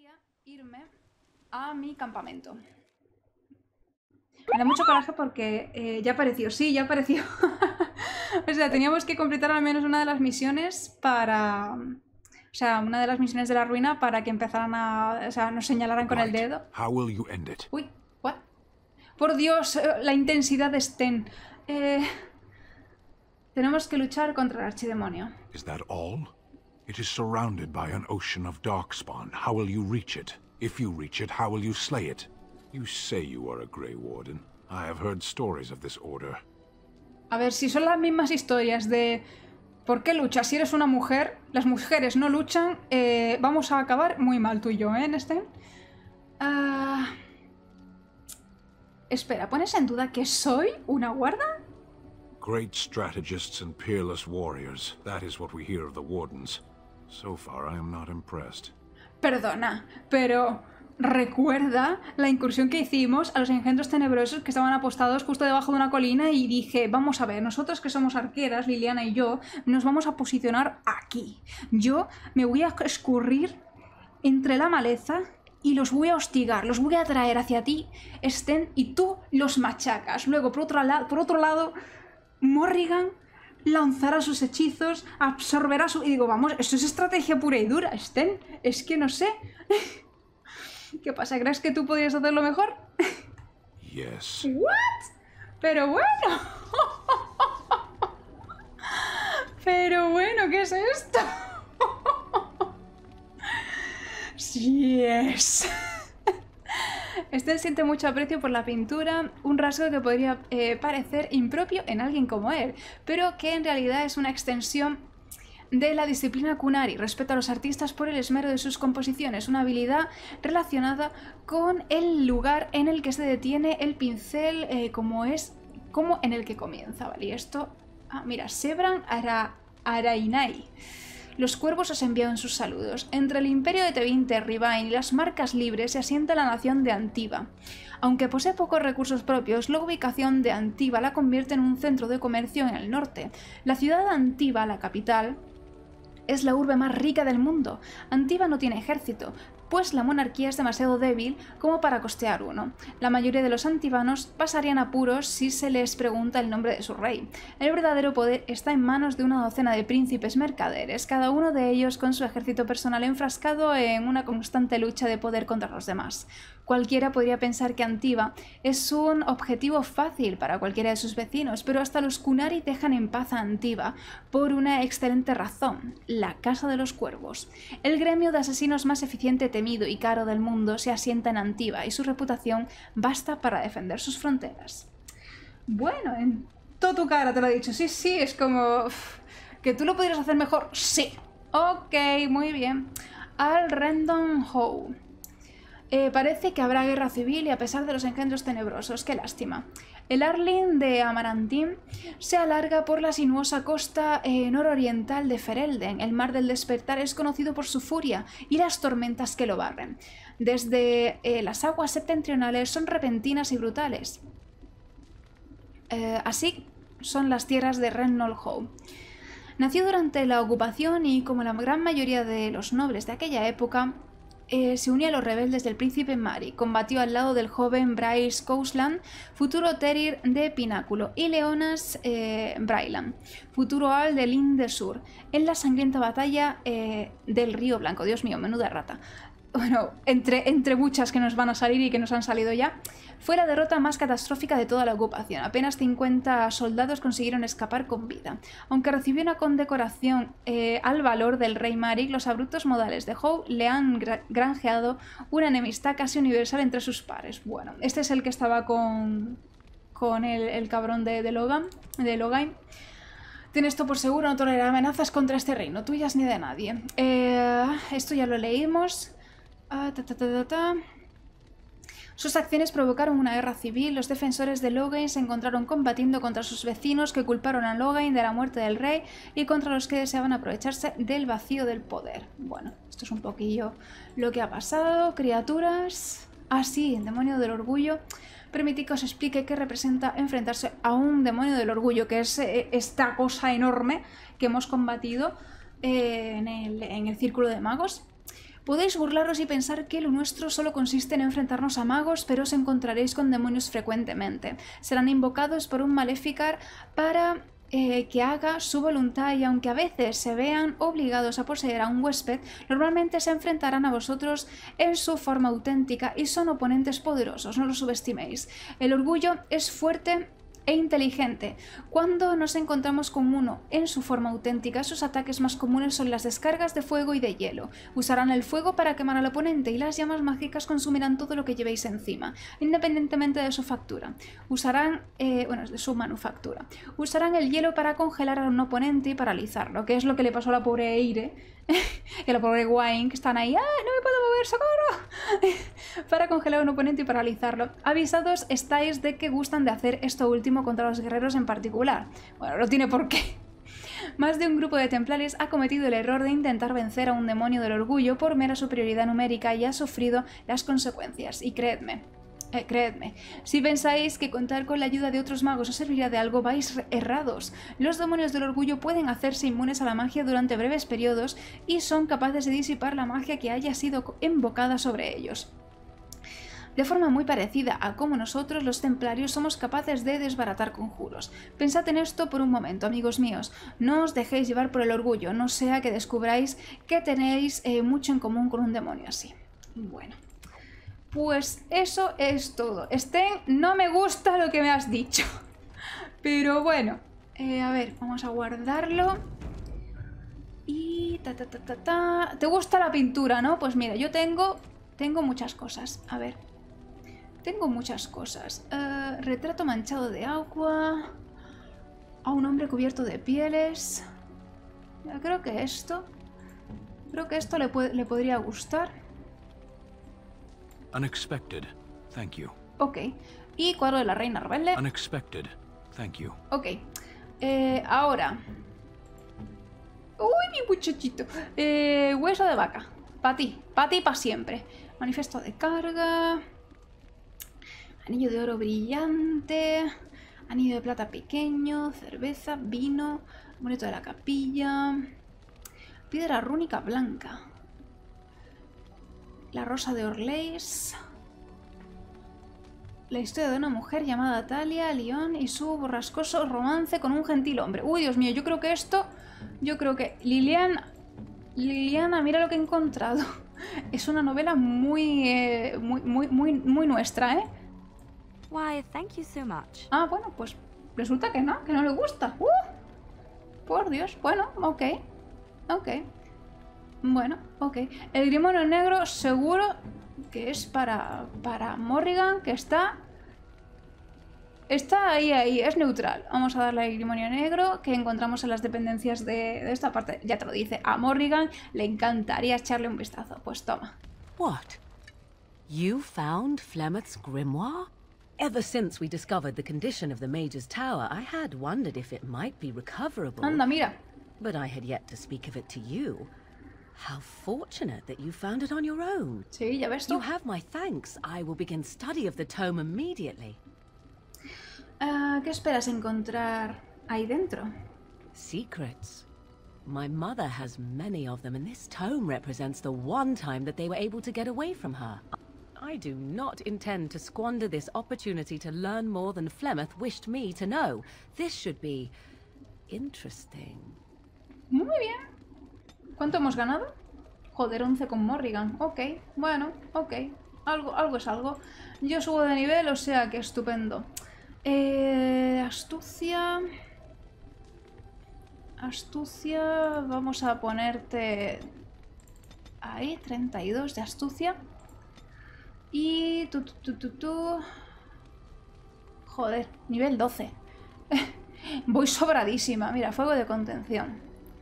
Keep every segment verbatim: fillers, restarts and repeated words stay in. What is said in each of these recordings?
gustaría irme a mi campamento. Me da mucho coraje porque eh, ya apareció, sí, ya apareció. O sea, teníamos que completar al menos una de las misiones para... O sea, una de las misiones de la ruina para que empezaran a... O sea, nos señalaran con el dedo. How will you end it? Uy, ¿what? Por Dios, la intensidad de Sten. Eh... Tenemos que luchar contra el archidemonio. Is that all? It is surrounded by an ocean of darkspawn. How will you reach it? If you reach it, how will you slay it? You say you are a Grey Warden. I have heard stories of this order. A ver, si son las mismas historias de... ¿Por qué luchas? Si eres una mujer, las mujeres no luchan, eh, vamos a acabar muy mal tú y yo, ¿eh, Sten? Uh... Espera, ¿pones en duda que soy una guarda? Great strategists and peerless warriors. That is what we hear of the Wardens. So far, I am not impressed. Perdona, pero... Recuerda la incursión que hicimos a los engendros tenebrosos que estaban apostados justo debajo de una colina y dije, vamos a ver, nosotros que somos arqueras, Liliana y yo, nos vamos a posicionar aquí. Yo me voy a escurrir entre la maleza y los voy a hostigar, los voy a traer hacia ti, Sten, y tú los machacas. Luego, por otro, la por otro lado, Morrigan lanzará sus hechizos, absorberá su... Y digo, vamos, esto es estrategia pura y dura, Sten, es que no sé... ¿Qué pasa? ¿Crees que tú podrías hacerlo mejor? Yes. ¿What? Pero bueno. Pero bueno, ¿qué es esto? Yes. Este siente mucho aprecio por la pintura, un rasgo que podría eh, parecer impropio en alguien como él, pero que en realidad es una extensión de la disciplina Kunari, respeto a los artistas por el esmero de sus composiciones, una habilidad relacionada con el lugar en el que se detiene el pincel, eh, como es, como en el que comienza, ¿vale? Y esto, ah, mira, Sebran Ara, Arainai. Los cuervos os envían sus saludos. Entre el imperio de Tevinter, Rivain y las marcas libres se asienta la nación de Antiva. Aunque posee pocos recursos propios, la ubicación de Antiva la convierte en un centro de comercio en el norte. La ciudad de Antiva, la capital, es la urbe más rica del mundo. Antiva no tiene ejército, pues la monarquía es demasiado débil como para costear uno. La mayoría de los antivanos pasarían apuros si se les pregunta el nombre de su rey. El verdadero poder está en manos de una docena de príncipes mercaderes, cada uno de ellos con su ejército personal enfrascado en una constante lucha de poder contra los demás. Cualquiera podría pensar que Antiva es un objetivo fácil para cualquiera de sus vecinos, pero hasta los Kunari dejan en paz a Antiva por una excelente razón: la Casa de los Cuervos. El gremio de asesinos más eficiente, temido y caro del mundo se asienta en Antiva y su reputación basta para defender sus fronteras. Bueno, en toda tu cara te lo he dicho. Sí, sí, es como... Uf, ¿que tú lo podrías hacer mejor? Sí. Ok, muy bien. Al Rendon Howe. Eh, parece que habrá guerra civil y a pesar de los engendros tenebrosos, qué lástima. El Arlinn de Amarantín se alarga por la sinuosa costa eh, nororiental de Ferelden. El mar del despertar es conocido por su furia y las tormentas que lo barren. Desde eh, las aguas septentrionales son repentinas y brutales. Eh, así son las tierras de Rendon Howe. Nació durante la ocupación y, como la gran mayoría de los nobles de aquella época, Eh, se unió a los rebeldes del príncipe Mari, combatió al lado del joven Bryce Cousland, futuro Terir de Pináculo, y Leonas eh, Brailan, futuro Al de Lin del Sur, en la sangrienta batalla eh, del Río Blanco. Dios mío, menuda rata. Bueno, entre, entre muchas que nos van a salir y que nos han salido ya, fue la derrota más catastrófica de toda la ocupación. Apenas cincuenta soldados consiguieron escapar con vida. Aunque recibió una condecoración eh, al valor del rey Maric, los abruptos modales de Howe le han gra granjeado una enemistad casi universal entre sus pares. Bueno, este es el que estaba con, con el, el cabrón de, de Logan, de Logain. Tienes esto por seguro, no tolerará amenazas contra este reino, tuyas ni de nadie. Eh, esto ya lo leímos. Ah, ta, ta, ta, ta, ta. Sus acciones provocaron una guerra civil. Los defensores de Logain se encontraron combatiendo contra sus vecinos que culparon a Logain de la muerte del rey y contra los que deseaban aprovecharse del vacío del poder. Bueno, esto es un poquillo lo que ha pasado. Criaturas... Ah, sí, demonio del orgullo. Permitid que os explique qué representa enfrentarse a un demonio del orgullo, que es eh, esta cosa enorme que hemos combatido eh, en, el, en el círculo de magos. Podéis burlaros y pensar que lo nuestro solo consiste en enfrentarnos a magos, pero os encontraréis con demonios frecuentemente. Serán invocados por un Maleficar para eh, que haga su voluntad, y aunque a veces se vean obligados a poseer a un huésped, normalmente se enfrentarán a vosotros en su forma auténtica y son oponentes poderosos, no lo subestiméis. El orgullo es fuerte e inteligente. Cuando nos encontramos con uno en su forma auténtica, sus ataques más comunes son las descargas de fuego y de hielo. Usarán el fuego para quemar al oponente y las llamas mágicas consumirán todo lo que llevéis encima, independientemente de su factura. Usarán, eh, bueno, de su manufactura. Usarán el hielo para congelar a un oponente y paralizarlo, que es lo que le pasó a la pobre Eire y a la pobre Wayne, que están ahí, ¡ah, no me puedo mover, socorro! Para congelar a un oponente y paralizarlo. Avisados estáis de que gustan de hacer esto último contra los guerreros en particular. Bueno, no tiene por qué. Más de un grupo de templarios ha cometido el error de intentar vencer a un demonio del orgullo por mera superioridad numérica y ha sufrido las consecuencias. Y creedme, Eh, creedme, si pensáis que contar con la ayuda de otros magos os servirá de algo, vais errados. Los demonios del orgullo pueden hacerse inmunes a la magia durante breves periodos y son capaces de disipar la magia que haya sido invocada sobre ellos. De forma muy parecida a como nosotros, los templarios, somos capaces de desbaratar conjuros. Pensad en esto por un momento, amigos míos. No os dejéis llevar por el orgullo, no sea que descubráis que tenéis eh, mucho en común con un demonio así. Bueno. Pues eso es todo. Sten, no me gusta lo que me has dicho. Pero bueno. Eh, a ver, vamos a guardarlo. Y ta ta ta ta ta. ¿Te gusta la pintura, no? Pues mira, yo tengo... Tengo muchas cosas. A ver. Tengo muchas cosas. Uh, retrato manchado de agua. A un hombre cubierto de pieles. Yo creo que esto... Creo que esto le, puede, le podría gustar. Unexpected. Thank you. Ok. Y cuadro de la reina rebelde. Unexpected. Thank you. Ok. Eh, ahora. Uy, mi muchachito. Eh, hueso de vaca. Para ti. Para ti y para siempre. Manifiesto de carga. Anillo de oro brillante. Anillo de plata pequeño. Cerveza. Vino. Amuleto de la capilla. Piedra rúnica blanca. La rosa de Orleis. La historia de una mujer llamada Talia Lyon y su borrascoso romance con un gentil hombre. Uy, Dios mío, yo creo que esto... Yo creo que... Liliana... Liliana, mira lo que he encontrado. Es una novela muy... Eh, muy, muy, muy, muy nuestra, ¿eh? Why, thank you so much. Ah, bueno, pues resulta que no, que no le gusta. Uh, por Dios, bueno, ok. Ok. Bueno, ok. El grimorio negro seguro que es para, para Morrigan, que está... Está ahí, ahí, es neutral. Vamos a darle al grimorio negro que encontramos en las dependencias de, de esta parte. Ya te lo dice, a Morrigan le encantaría echarle un vistazo. Pues toma. What? You found Flemeth's grimoire? Ever since we discovered the condition of the Mage's Tower, I had wondered if it might be recoverable. Anda, mira. But I had yet to speak of it to you. How fortunate that you found it on your own. Sí, ya ves tú. You have my thanks. I will begin study of the tome immediately. Uh, ¿Qué esperas encontrar ahí dentro? Secrets. My mother has many of them, and this tome represents the one time that they were able to get away from her. I do not intend to squander this opportunity to learn more than Flemeth wished me to know. This should be interesting. Muy bien. ¿Cuánto hemos ganado? Joder, once con Morrigan. Ok, bueno, ok. Algo, algo es algo. Yo subo de nivel, o sea que estupendo. Eh, astucia... Astucia... Vamos a ponerte... Ahí, treinta y dos de astucia. Y... Tu, tu, tu, tu, tu. Joder, nivel doce. Voy sobradísima. Mira, fuego de contención.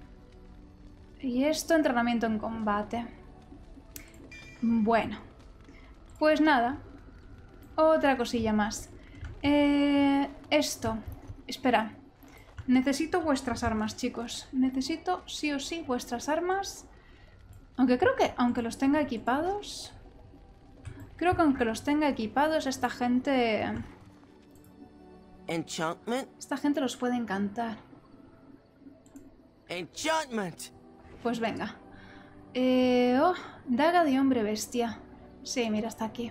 Y esto, entrenamiento en combate. Bueno. Pues nada. Otra cosilla más. Eh, esto. Espera. Necesito vuestras armas, chicos. Necesito sí o sí vuestras armas. Aunque creo que, aunque los tenga equipados... Creo que aunque los tenga equipados, esta gente... Enchantment? Esta gente los puede encantar. Enchantment! Pues venga. Eh, oh, daga de hombre bestia. Sí, mira, está aquí.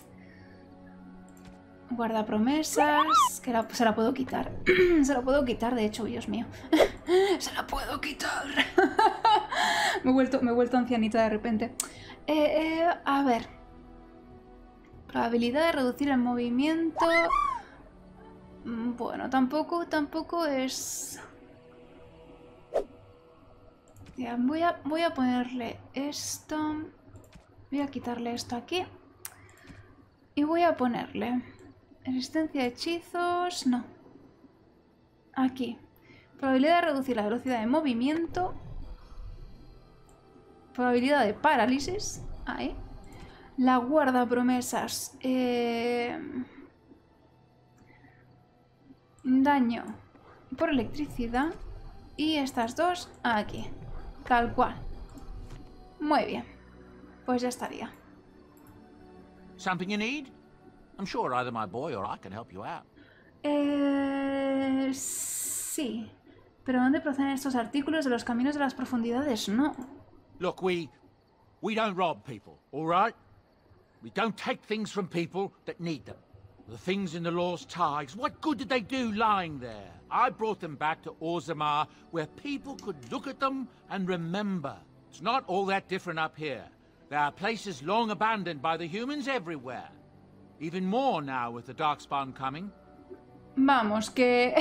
Guardapromesas. Que la, se la puedo quitar. Se la puedo quitar, de hecho, Dios mío. Se la puedo quitar. me, he vuelto, me he vuelto ancianita de repente. Eh, eh, a ver. Probabilidad de reducir el movimiento. Bueno, tampoco, tampoco es... Ya, voy a, voy a ponerle esto. Voy a quitarle esto aquí. Y voy a ponerle... Resistencia a hechizos... No. Aquí. Probabilidad de reducir la velocidad de movimiento. Probabilidad de parálisis. Ahí. La guardapromesas. Eh... Daño por electricidad. Y estas dos aquí. Tal cual. Muy bien. Pues ya estaría. Something you need? I'm sure either my boy or I can help you out. Eh... Sí. ¿Pero dónde proceden estos artículos de los caminos de las profundidades? No. Look, we... we don't rob people, all right? We don't take things from people that need them. The things in the Lost Tides, what good did they do lying there? I brought them back to Orzammar, where people could look at them and remember. It's not all that different up here. There are places long abandoned by the humans everywhere. Even more now with the Darkspawn coming. Vamos, que...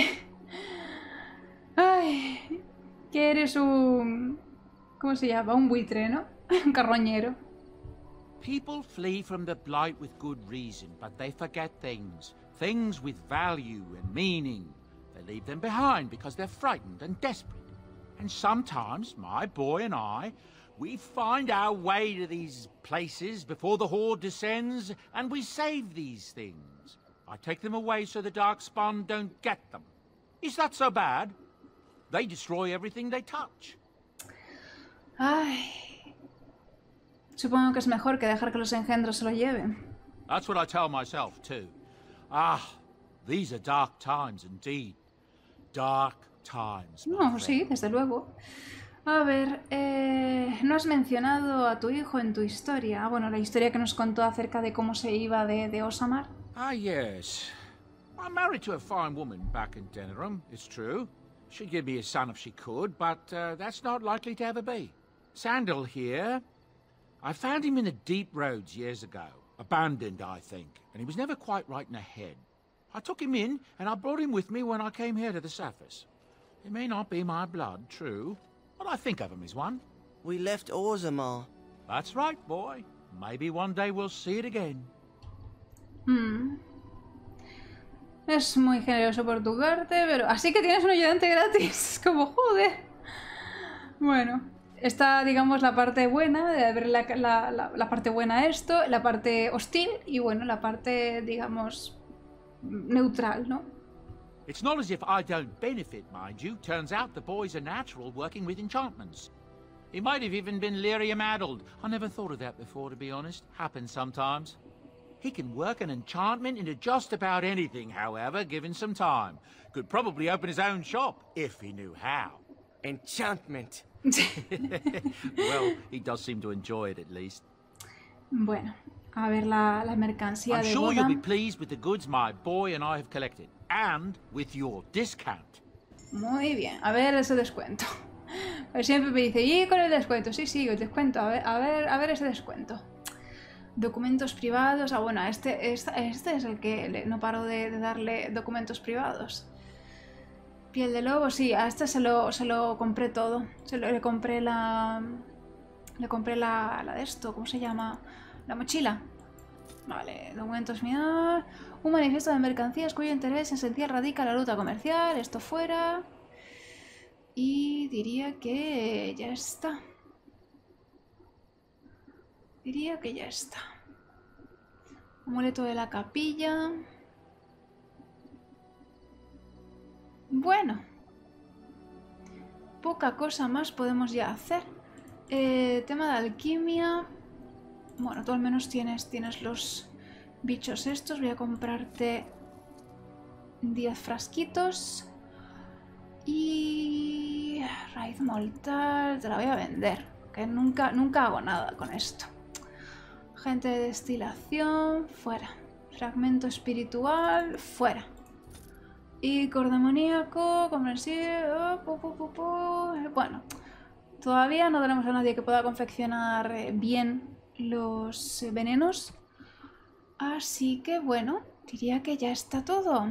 Ay, que eres un... ¿Cómo se llama? Un buitre, ¿no? Un carroñero. People flee from the Blight with good reason, but they forget things. Things with value and meaning. They leave them behind because they're frightened and desperate. And sometimes, my boy and I, we find our way to these places before the Horde descends, and we save these things. I take them away so the Darkspawn don't get them. Is that so bad? They destroy everything they touch. Ay... Supongo que es mejor que dejar que los engendros se lo lleven. That's what I tell myself, too. Ah, these are dark times indeed. Dark times. No, sí, desde luego. A ver, eh, no has mencionado a tu hijo en tu historia. Ah, bueno, la historia que nos contó acerca de cómo se iba de, de Orzammar. Ah, yes. I'm married to a fine woman back in Denerim, it's true. She'd give me a son if she could, but uh, that's not likely to ever be. Sandal here... I found him in the deep roads years ago. Abandoned, I think, and he was never quite right in the head. I took him in, and I brought him with me when I came here to the surface. He may not be my blood, true, but I think of him as one. We left Orzammar. That's right, boy. Maybe one day we'll see it again. Hmm. Es muy generoso por tu parte, pero... Así que tienes un ayudante gratis. Como joder. Bueno... Está, digamos, la parte buena, de ver la, la, la, la parte buena a esto, la parte hostil y, bueno, la parte, digamos, neutral, ¿no? It's not as if I don't benefit, mind you. Turns out the boy's a natural working with enchantments. He might have even been lyrium-addled. I never thought of that before, to be honest. Happens sometimes. He can work an enchantment into just about anything, however, given some time. Could probably open his own shop, if he knew how. Enchantment. Well, he does seem to enjoy it at least. Bueno, a ver la, la mercancía I'm de sure boda. you'll be pleased with the goods my boy and I have collected, and with your discount. Muy bien, a ver ese descuento. Pues siempre me dice, ¿y con el descuento? Sí, sí, el descuento, a ver, a ver, a ver ese descuento. Documentos privados, ah bueno, este, este, este es el que le, no paro de, de darle documentos privados. Piel de lobo, sí, a este se lo, se lo compré todo. Se lo, le compré la... Le compré la, la de esto, ¿cómo se llama? La mochila. Vale, documentos míos. Un manifiesto de mercancías cuyo interés esencial radica en la ruta comercial. Esto fuera. Y diría que ya está. Diría que ya está. Amuleto de la capilla. Bueno, poca cosa más podemos ya hacer. Eh, tema de alquimia. Bueno, tú al menos tienes, tienes los bichos estos. Voy a comprarte diez frasquitos. Y... raíz mortal, te la voy a vender. que nunca, nunca hago nada con esto. Agente de destilación, fuera. Fragmento espiritual, fuera. Icor demoníaco, comprensible... Oh, pu, pu, pu, pu. Bueno, todavía no tenemos a nadie que pueda confeccionar bien los venenos. Así que bueno, diría que ya está todo.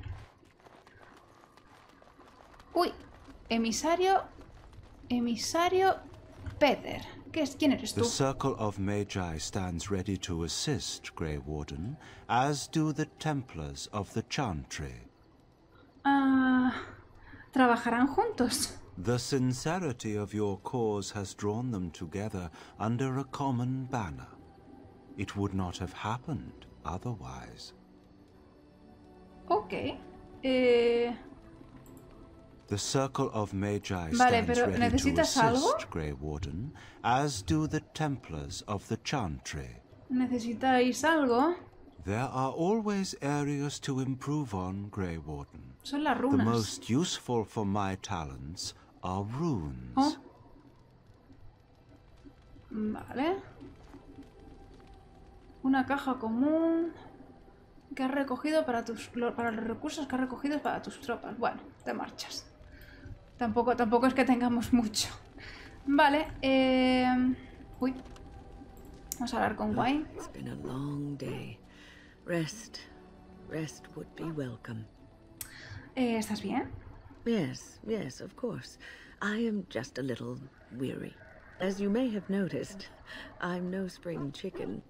Uy, emisario... Emisario Peter. ¿Qué es? ¿Quién eres tú? The Circle of Magi stands ready to assist, Grey Warden, as do the Templars of the Chantry. Ah, ¿trabajarán juntos? The sincerity of your cause has drawn them together under a common banner. It would not have happened otherwise. Ok. Eh... The Circle of Magi Vale, stands pero ready to ¿necesitas algo? assist, Grey Warden, as do the Templars of the Chantry. ¿Necesitáis algo? There are always areas to improve on, Grey Warden. Son las The runas. most useful for my talents are runes. Oh. Vale. Una caja común que has recogido para tus lo- para los recursos que has recogido para tus tropas. Bueno, te marchas. Tampoco, tampoco es que tengamos mucho. Vale, eh... Uy. Vamos a hablar con Wayne. It's been a long day. Rest. Rest would be welcome. Eh, ¿Estás bien? Yes, yes, of course. I am just a little weary. As you may have noticed, I'm no spring chicken.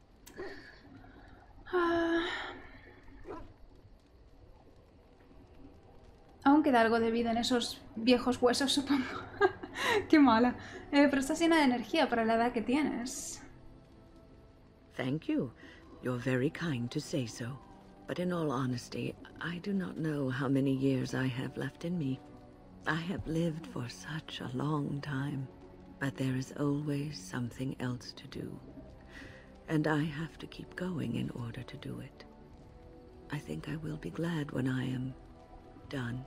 Ah. Aún queda algo de vida en esos viejos huesos, supongo. Qué mala. Eh, pero estás llena de energía para la edad que tienes. Thank you. You're very kind to say so. But in all honesty, I do not know how many years I have left in me. I have lived for such a long time, but there is always something else to do. And I have to keep going in order to do it. I think I will be glad when I am done.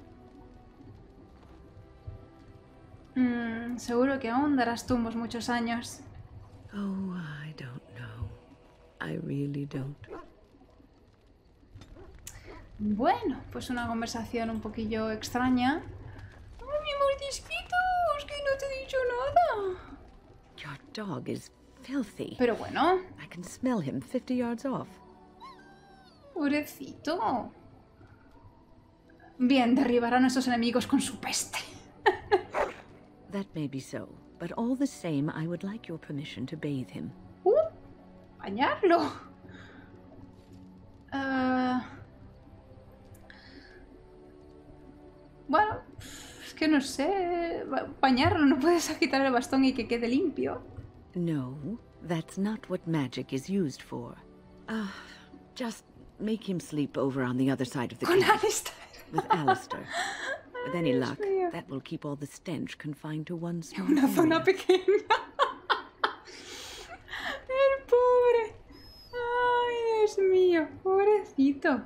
Mm, seguro que aún darás tumbos muchos años. Oh, I don't know. I really don't. Bueno, pues una conversación un poquillo extraña. ¡Ay, mi mordisquito! Es que no te he dicho nada. Your dog is filthy. Pero bueno, I can smell him fifty yards off. pobrecito. Bien, derribar a nuestros enemigos con su peste. That may be so, but all the same, I would like your permission to bathe him. ¡Uh! ¡Bañarlo! Ah, bueno, es que no sé. Ba- Bañarlo, no puedes agitar el bastón y que quede limpio. No, that's not what magic is used for. Uh, just make him sleep over on the other side of the Con cave Alistair. with Alistair. With any Dios luck, mío. that will keep all the stench confined to one small Una zona area. pequeña. El pobre. Ay, Dios mío. Pobrecito.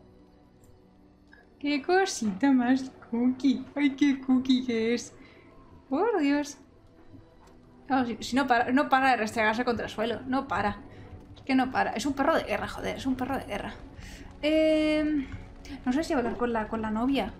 Qué cosita más cookie. Ay, qué cookie que es. Por Dios. Claro, si, si no para, no para de restregarse contra el suelo. No para. Es que no para. Es un perro de guerra, joder. Es un perro de guerra. Eh, no sé si hablar con la, con la novia.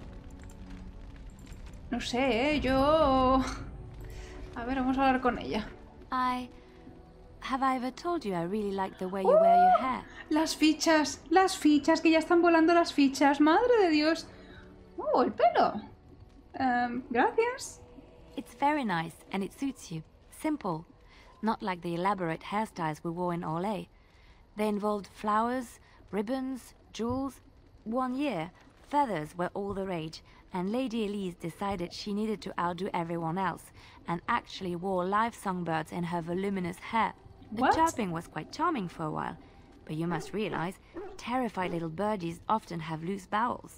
No sé, ¿eh? Yo... A ver, vamos a hablar con ella. I... Have I ever told you I really like the way you wear your hair? Las fichas, las fichas, que ya están volando las fichas. Madre de Dios. Oh, el pelo. Em, gracias. It's very nice and it suits you. Simple. Not like the elaborate hairstyles we wore in Olay. They involved flowers, ribbons, jewels. One year, feathers were all the rage, and Lady Elise decided she needed to outdo everyone else, and actually wore live songbirds in her voluminous hair. The What? chirping was quite charming for a while, but you must realize, terrified little birdies often have loose bowels.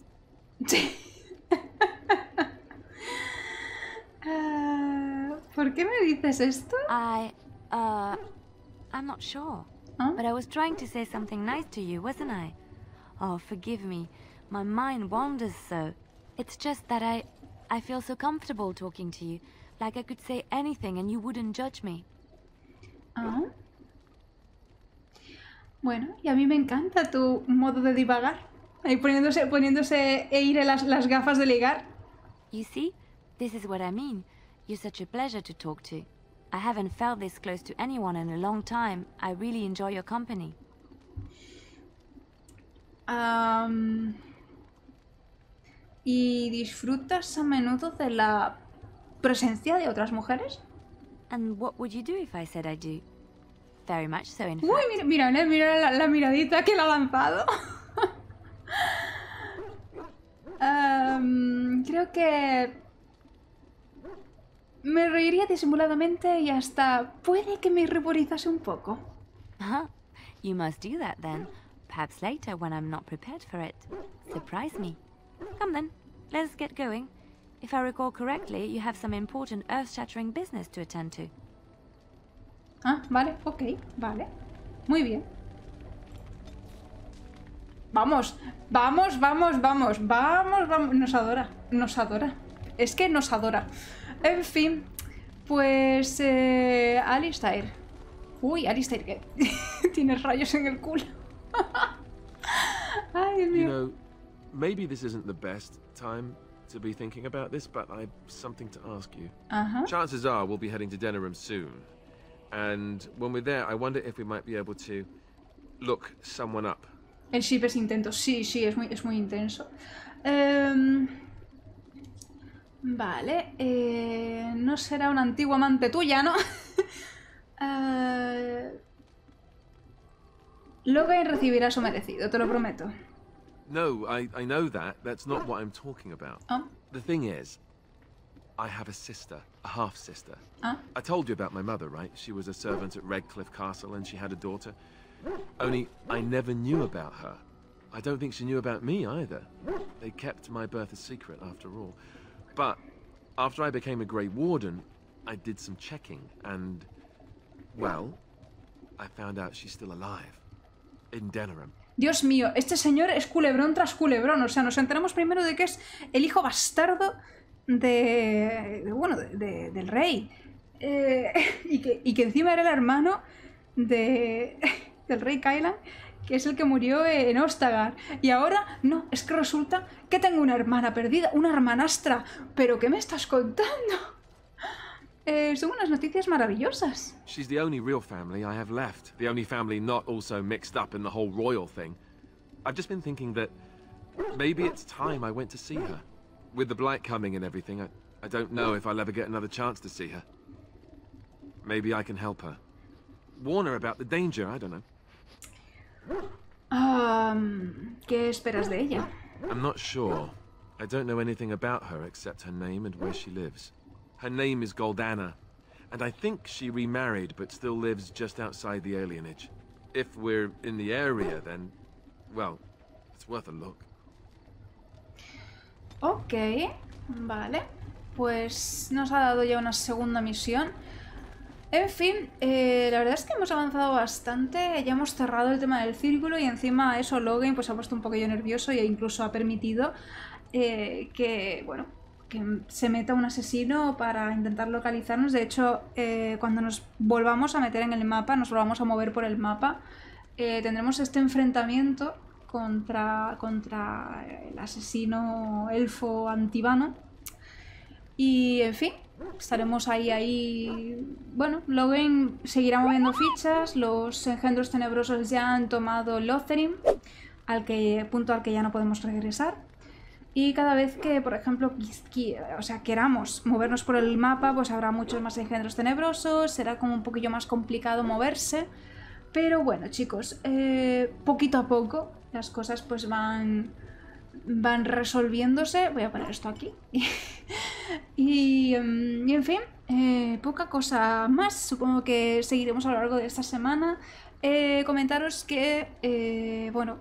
Ah, ¿por qué me dices esto? I, uh, I'm not sure. Huh? But I was trying to say something nice to you, wasn't I? Oh, forgive me. My mind wanders so. It's just that I... I feel so comfortable talking to you. Like I could say anything and you wouldn't judge me. Ah. Bueno, y a mí me encanta tu modo de divagar. Ahí poniéndose, poniéndose Eire las, las gafas de ligar. You see? This is what I mean. You're such a pleasure to talk to. I haven't felt this close to anyone in a long time. I really enjoy your company. Um, ¿Y disfrutas a menudo de la presencia de otras mujeres? And what would you do if I said I do? Very much so, in fact. Uy, mira, mira, mira la, la miradita que le ha lanzado. um, creo que me reiría disimuladamente y hasta puede que me ruborizase un poco. Huh? You must do that then. Perhaps later when I'm not prepared for it. Surprise me. Come then, let's get going. If I recall correctly, you have some important earth-shattering business to attend to. Ah, vale, ok, vale. Muy bien. Vamos, vamos, vamos, vamos, vamos, vamos. Nos adora, nos adora. Es que nos adora. En fin, pues... Eh, Alistair. Uy, Alistair, que tienes rayos en el culo. Ay, Dios mío. You know, maybe this isn't the best time to be thinking about this, but I've something to ask you. Uh-huh. Chances are we'll be heading to Denerim soon. And when we're there, I wonder if we might be able to look someone up. El ship es intenso, sí, sí, es muy, es muy intenso. Um, vale, eh, no será una antigua amante tuya, ¿no? uh, Logan recibirá su merecido, te lo prometo. No, I, I know that. That's not what I'm talking about. Oh. The thing is, I have a sister, a half-sister. Ah. I told you about my mother, right? She was a servant at Redcliffe Castle and she had a daughter. Only, I never knew about her. I don't think she knew about me either. They kept my birth a secret after all. But, after I became a Grey Warden, I did some checking and, well, I found out she's still alive. In Denerim. Dios mío, este señor es culebrón tras culebrón. O sea, nos enteramos primero de que es el hijo bastardo de... de bueno, de, de, del rey. Eh, y, que, y que encima era el hermano de, del rey Kylan, que es el que murió en Ostagar. Y ahora, no, es que resulta que tengo una hermana perdida, una hermanastra. ¿Pero qué me estás contando? Eh, son unas noticias maravillosas. She's the only real family I have left. The only family not also mixed up in the whole royal thing. I've just been thinking that maybe it's time I went to see her. With the blight coming and everything, I, I don't know if I'll ever get another chance to see her. Maybe I can help her. Warn her about the danger, I don't know. Um, ¿Qué esperas de ella? I'm not sure. I don't know anything about her except her name and where she lives. Her name is Goldana, and I think she remarried but still lives just outside the alienage. If we're in the area, then, well, it's worth a look. Ok, vale. Pues nos ha dado ya una segunda misión. En fin, eh, la verdad es que hemos avanzado bastante. Ya hemos cerrado el tema del círculo y encima eso Logan pues ha puesto un poquillo nervioso e incluso ha permitido eh, que, bueno, que se meta un asesino para intentar localizarnos. De hecho, eh, cuando nos volvamos a meter en el mapa, nos volvamos a mover por el mapa, eh, tendremos este enfrentamiento contra, contra el asesino elfo Antivano. Y, en fin, estaremos ahí, ahí... Bueno, Logan seguirá moviendo fichas, los engendros tenebrosos ya han tomado Lothering, al que, punto al que ya no podemos regresar. Y cada vez que, por ejemplo, o sea, queramos movernos por el mapa, pues habrá muchos más engendros tenebrosos, será como un poquillo más complicado moverse. Pero bueno, chicos, eh, poquito a poco las cosas pues van, van resolviéndose. Voy a poner esto aquí. y, y en fin, eh, poca cosa más. Supongo que seguiremos a lo largo de esta semana. Eh, comentaros que, eh, bueno...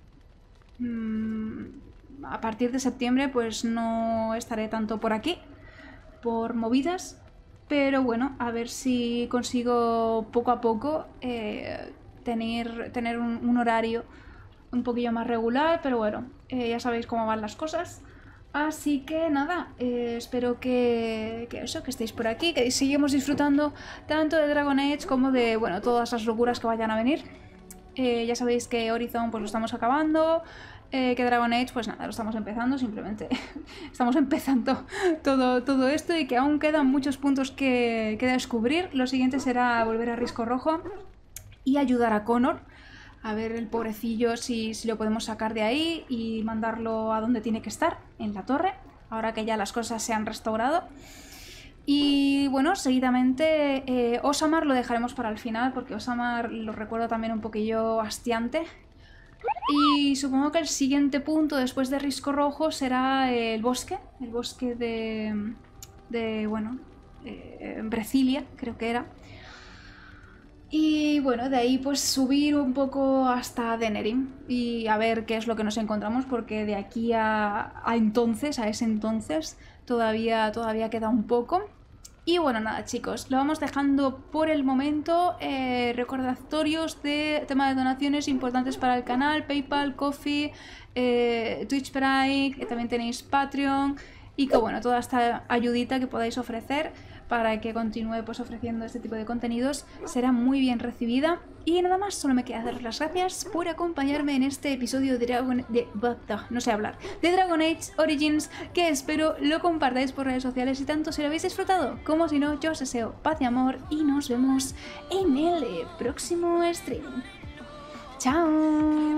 Mmm, a partir de septiembre pues no estaré tanto por aquí, por movidas, pero bueno, a ver si consigo poco a poco eh, tener, tener un, un horario un poquillo más regular, pero bueno, eh, ya sabéis cómo van las cosas. Así que nada, eh, espero que, que eso, que estéis por aquí, que sigamos disfrutando tanto de Dragon Age como de, bueno, todas las locuras que vayan a venir. Eh, ya sabéis que Horizon pues lo estamos acabando, eh, que Dragon Age pues nada, lo estamos empezando, simplemente estamos empezando todo, todo esto y que aún quedan muchos puntos que, que descubrir. Lo siguiente será volver a Risco Rojo y ayudar a Connor. A ver el pobrecillo si, si lo podemos sacar de ahí y mandarlo a donde tiene que estar, en la torre, ahora que ya las cosas se han restaurado. Y bueno, seguidamente eh, Orzammar lo dejaremos para el final, porque Orzammar lo recuerdo también un poquillo hastiante. Y supongo que el siguiente punto después de Risco Rojo será el bosque, el bosque de, de bueno, eh, Brecilia, creo que era. Y bueno, de ahí pues subir un poco hasta Denerim y a ver qué es lo que nos encontramos, porque de aquí a, a entonces, a ese entonces, todavía, todavía queda un poco. Y bueno, nada chicos, lo vamos dejando por el momento. Eh, recordatorios de tema de donaciones importantes para el canal: PayPal, Ko-fi, eh, Twitch Prime, que también tenéis Patreon. Y que bueno, toda esta ayudita que podáis ofrecer para que continúe pues ofreciendo este tipo de contenidos será muy bien recibida. Y nada más, solo me queda daros las gracias por acompañarme en este episodio de Dragon... De, no sé hablar. De Dragon Age Origins, que espero lo compartáis por redes sociales y tanto si lo habéis disfrutado como si no. Yo os deseo paz y amor y nos vemos en el próximo stream. ¡Chao!